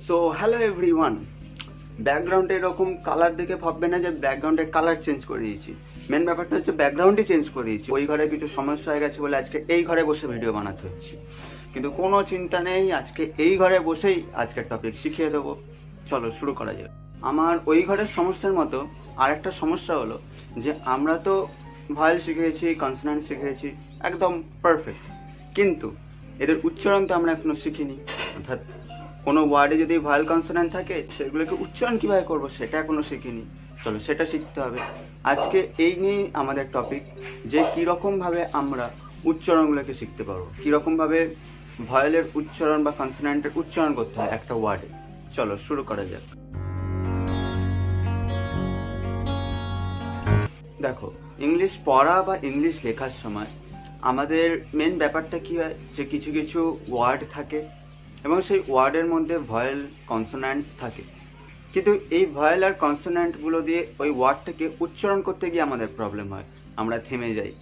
So hello everyone. ব্যাকগ্রাউন্ডে এরকম colour দেখে ভাববে না যে ব্যাকগ্রাউন্ডের কালার চেঞ্জ করে দিয়েছি। মেন ব্যাপারটা হচ্ছে ব্যাকগ্রাউন্ডই চেঞ্জ করে দিয়েছি। ওই ঘরে কিছু সমস্যা হয়ে গেছে বলে আজকে এই ঘরে বসে ভিডিও বানাতে হচ্ছে, কিন্তু কোনো চিন্তা নেই, আজকে এই ঘরে বসেই আজকের টপিক শিখিয়ে দেবো। চলো শুরু করা যাক। আমার ওই ঘরের সমস্যার মতো আরেকটা সমস্যা হলো যে আমরা তো ভয়েল শিখেছি, কনসোনেন্ট শিখেছি, একদম পারফেক্ট, কিন্তু এদের উচ্চারণ তো আমরা এখনো শিখিনি। অর্থাৎ কোনো ওয়ার্ডে যদি ভয়েল কনসোনেন্ট থাকে সেগুলোকে উচ্চারণ কিভাবে করব সেটা এখনো শিখিনি। চলো সেটা শিখতে হবে। আজকে এই নিয়ে আমাদের টপিক, যে কীরকম ভাবে আমরা উচ্চারণগুলোকে শিখতে পারবো, কীরকম ভাবে ভয়েলের উচ্চারণ বা কনসোনেন্টের উচ্চারণ করতে হয় একটা ওয়ার্ডে। চলো শুরু করা যাক। দেখো, ইংলিশ পড়া বা ইংলিশ লেখার সময় আমাদের মেন ব্যাপারটা কি হয়, যে কিছু কিছু ওয়ার্ড থাকে এবং সেই ওয়ার্ডের মধ্যে ভয়েল কনসোন্যান্টস থাকে, কিন্তু এই ভয়েল আর কনসোন্যান্টগুলো দিয়ে ওই ওয়ার্ডটাকে উচ্চারণ করতে গিয়ে আমাদের প্রবলেম হয়, আমরা থেমে যাই।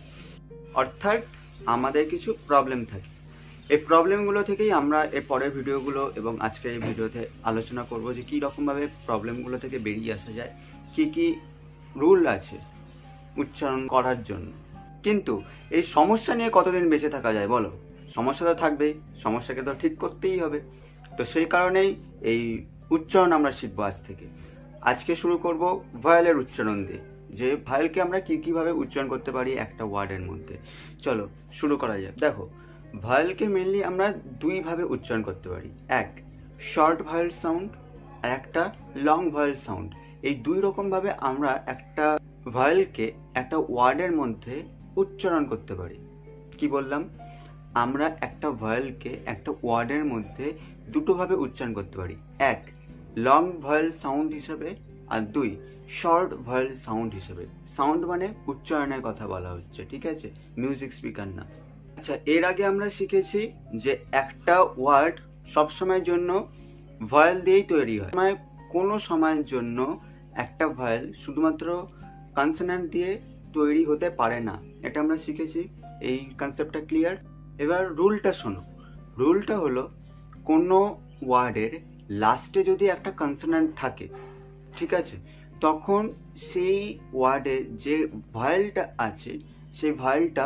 অর্থাৎ আমাদের কিছু প্রবলেম থাকে। এই প্রবলেমগুলো থেকেই আমরা এর পরের ভিডিওগুলো এবং আজকের এই ভিডিওতে আলোচনা করব যে কী রকমভাবে প্রবলেমগুলো থেকে বেরিয়ে আসা যায়, কী কী রুল আছে উচ্চারণ করার জন্য। কিন্তু এই সমস্যা নিয়ে কতদিন বেঁচে থাকা যায় বলো? সমস্যা তো থাকবেই, সমস্যাকে তো ঠিক করতেই হবে। তো সেই কারণেই এই উচ্চারণ আমরা শিখবো আজ থেকে। আজকে শুরু করব ভয়েলের উচ্চারণ দিয়ে, যে ভয়েলকে আমরা কীভাবে উচ্চারণ করতে পারি একটা ওয়ার্ডের মধ্যে। চলো শুরু করা যাক। দেখো, ভয়েলকে মেনলি আমরা দুইভাবে উচ্চারণ করতে পারি। এক, শর্ট ভয়েল সাউন্ড, আর একটা লং ভয়েল সাউন্ড। এই দুই রকমভাবে আমরা একটা ভয়েলকে একটা ওয়ার্ডের মধ্যে উচ্চারণ করতে পারি। কি বললাম? আমরা একটা ভয়েলকে একটা ওয়ার্ডের মধ্যে দুটোভাবে উচ্চারণ করতে পারি। এক, লং ভয়েল সাউন্ড হিসেবে, আর দুই, শর্ট ভয়েল সাউন্ড হিসেবে। সাউন্ড মানে উচ্চারণের কথা বলা হচ্ছে, ঠিক আছে, মিউজিক স্পিকার না। আচ্ছা, এর আগে আমরা শিখেছি যে একটা ওয়ার্ড সবসময়ের জন্য ভয়েল দিয়েই তৈরি হয়, মানে কোনো সময়ের জন্য একটা ভয়েল শুধুমাত্র কনসোন্যান্ট দিয়ে তৈরি হতে পারে না। এটা আমরা শিখেছি, এই কনসেপ্টটা ক্লিয়ার। এবার রুলটা শোনো। রুলটা হলো, কোনো ওয়ার্ডের লাস্টে যদি একটা কনসোন্যান্ট থাকে, ঠিক আছে, তখন সেই ওয়ার্ডে যে ভয়েলটা আছে সেই ভয়েলটা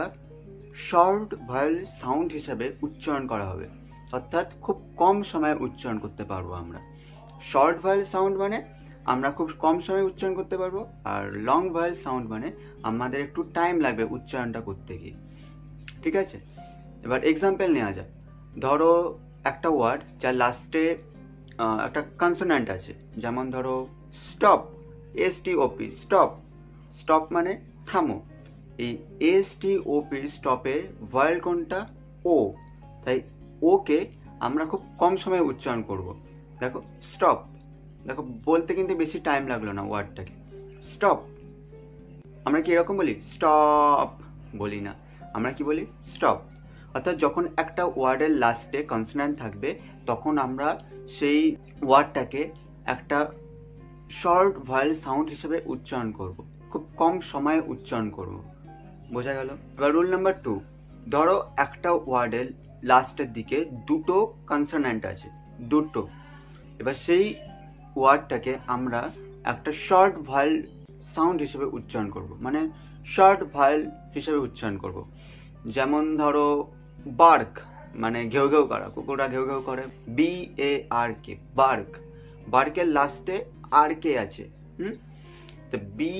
শর্ট ভয়েল সাউন্ড হিসাবে উচ্চারণ করা হবে। অর্থাৎ খুব কম সময়ে উচ্চারণ করতে পারবো আমরা। শর্ট ভয়েল সাউন্ড মানে আমরা খুব কম সময়ে উচ্চারণ করতে পারবো, আর লং ভয়েল সাউন্ড মানে আমাদের একটু টাইম লাগবে উচ্চারণটা করতে গিয়ে, ঠিক আছে। এবার এক্সাম্পল নেওয়া যাক। ধরো একটা ওয়ার্ড যার লাস্টে একটা কনসোন্যান্ট আছে, যেমন ধরো স্টপ, STOP, স্টপ। স্টপ মানে থামো। এই STOP স্টপের ভয়েল কোনটা? ও। তাই ওকে আমরা খুব কম সময়ে উচ্চারণ করব। দেখো স্টপ, দেখো বলতে কিন্তু বেশি টাইম লাগলো না ওয়ার্ডটাকে। স্টপ। আমরা কি এরকম বলি? স্টপ বলি না, আমরা কি বলি? স্টপ। অর্থাৎ যখন একটা ওয়ার্ডের লাস্টে কনসোন্যান্ট থাকবে তখন আমরা সেই ওয়ার্ডটাকে একটা শর্ট ভয়েল সাউন্ড হিসেবে উচ্চারণ করব, খুব কম সময়ে উচ্চারণ করব। বোঝা গেল? এবার রুল নাম্বার 2। ধরো একটা ওয়ার্ডের লাস্টের দিকে দুটো কনসোন্যান্ট আছে, দুটো। এবার সেই ওয়ার্ডটাকে আমরা একটা শর্ট ভয়েল সাউন্ড হিসেবে উচ্চারণ করব, মানে শর্ট ভয়েল হিসেবে উচ্চারণ করব। যেমন ধরো বার্ক, মানে ঘেউ ঘেউ করা, কুকুররা ঘেউ ঘেউ করে, BARK, বার্ক। বার্কের লাস্টে RK আছে, তো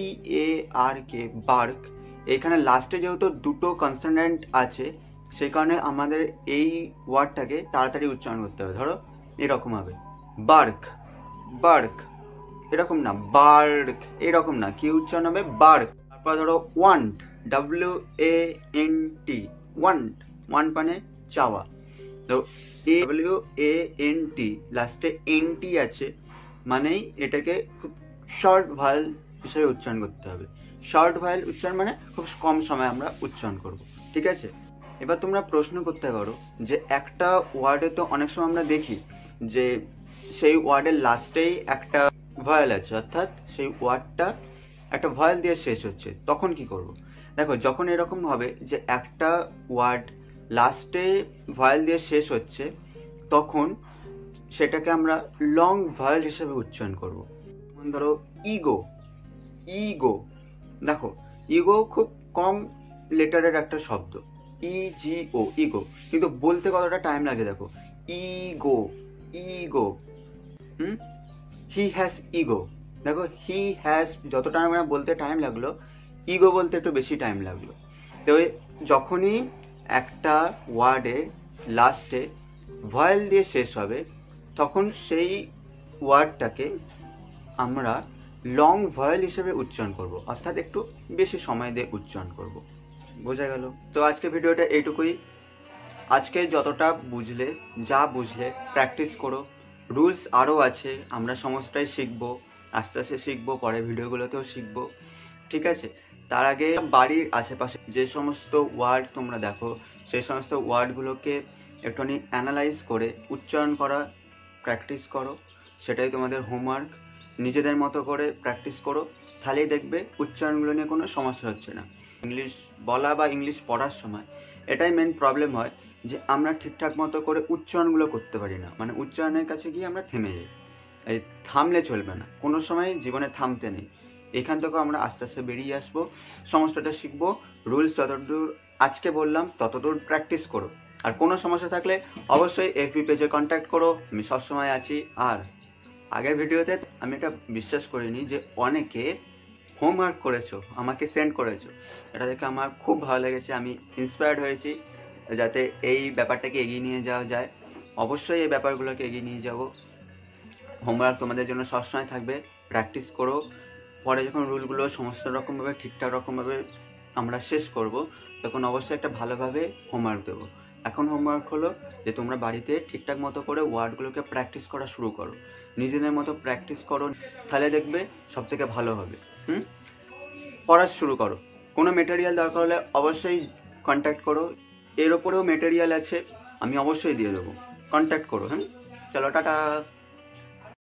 BARK, বার্ক। এখানে লাস্টে যেহেতু দুটো কনসোন্যান্ট আছে, সেই কারণে আমাদের এই ওয়ার্ডটাকে তাড়াতাড়ি উচ্চারণ করতে হবে। ধরো এরকম হবে, বার্ক, বার্ক। এরকম না, বার্ক, এরকম না, কি উচ্চারণ হবে? বার্ক। তারপর ধরো ওয়ান্ট, WANT, ওয়ান্ট। ওয়ান্ট মানে চাওয়া, তো WANT লাস্টে NT আছে, মানেই এটাকে খুব শর্ট ভয়েল হিসেবে উচ্চারণ করতে হবে। শর্ট ভয়েল উচ্চারণ মানে খুব কম সময়ে আমরা উচ্চারণ করব, ঠিক আছে। এবার তোমরা প্রশ্ন করতে পারো যে একটা ওয়ার্ডে তো অনেক সময় আমরা দেখি যে সেই ওয়ার্ডের লাস্টেই একটা ভয়েল আছে, অর্থাৎ সেই ওয়ার্ডটা একটা ভয়েল দিয়ে শেষ হচ্ছে, তখন কি করব? দেখো, যখন এরকম হবে যে একটা ওয়ার্ড লাস্টে ভয়েল দিয়ে শেষ হচ্ছে, তখন সেটাকে আমরা লং ভয়েল হিসেবে উচ্চারণ করব। যেমন ধরো ইগো, ইগো, দেখো ইগো খুব কম লেটারের একটা শব্দ, ইজিও, ইগো, কিন্তু বলতে কতটা টাইম লাগে দেখো, ego, ego. He has ego, দেখো হি হ্যাজ যতটা আমরা বলতে টাইম লাগলো, ইগো বলতে একটু বেশি টাইম লাগলো। তো যখনই একটা ওয়ার্ডে লাস্টে ভয়েল দিয়ে শেষ হবে, তখন সেই ওয়ার্ডটাকে আমরা লং ভয়েল হিসেবে উচ্চারণ করব, অর্থাৎ একটু বেশি সময় দিয়ে উচ্চারণ করব। বোঝা গেল? তো আজকে ভিডিওটা এইটুকুই। আজকে যতটা বুঝলে, যা বুঝলে প্র্যাকটিস করো। রুলস আরও আছে, আমরা সমস্তটাই শিখবো, আস্তে আস্তে শিখবো, পরে ভিডিওগুলোতেও শিখবো, ঠিক আছে? তার আগে বাড়ির আশেপাশে যে সমস্ত ওয়ার্ড তোমরা দেখো, সেই সমস্ত ওয়ার্ডগুলোকে একটুখানি অ্যানালাইজ করে উচ্চারণ করা প্র্যাকটিস করো। সেটাই তোমাদের হোমওয়ার্ক। নিজেদের মতো করে প্র্যাকটিস করো, তাহলেই দেখবে উচ্চারণগুলো নিয়ে কোনো সমস্যা হচ্ছে না। ইংলিশ বলা বা ইংলিশ পড়ার সময় এটাই মেন প্রবলেম হয় যে আমরা ঠিকঠাক মতো করে উচ্চারণগুলো করতে পারি না, মানে উচ্চারণের কাছে গিয়ে আমরা থেমে যাই। এই থামলে চলবে না, কোনো সময় জীবনে থামতে নেই। এখান থেকেও আমরা আস্তে আস্তে বেরিয়ে আসবো, সমস্তটা শিখবো। রুলস যতদূর আজকে বললাম ততদূর প্র্যাকটিস করো। আর কোনো সমস্যা থাকলে অবশ্যই এফবি পেজে কন্ট্যাক্ট করো, আমি সবসময় আছি। আর আগের ভিডিওতে আমি এটা বিশ্বাস করিনি যে অনেকে হোমওয়ার্ক করেছো, আমাকে সেন্ড করেছো। এটা দেখে আমার খুব ভালো লেগেছে, আমি ইন্সপায়ার্ড হয়েছি যাতে এই ব্যাপারটাকে এগিয়ে নিয়ে যাওয়া যায়। অবশ্যই এই ব্যাপারগুলোকে এগিয়ে নিয়ে যাব। হোমওয়ার্ক তোমাদের জন্য সবসময় থাকবে, প্র্যাকটিস করো। পরে যখন রুলগুলো সমস্ত রকমভাবে ঠিকঠাক রকমভাবে আমরা শেষ করব, তখন অবশ্যই একটা ভালোভাবে হোমওয়ার্ক দেবো। এখন হোমওয়ার্ক হলো যে তোমরা বাড়িতে ঠিকঠাক মতো করে ওয়ার্ডগুলোকে প্র্যাকটিস করা শুরু করো, নিজেদের মতো প্র্যাকটিস করো, তাহলে দেখবে সব থেকে ভালো হবে। পড়া শুরু করো। কোনো মেটেরিয়াল দরকার হলে অবশ্যই কন্ট্যাক্ট করো, এর ওপরেও মেটেরিয়াল আছে, আমি অবশ্যই দিয়ে দেবো, কন্ট্যাক্ট করো। চলো, টাটা।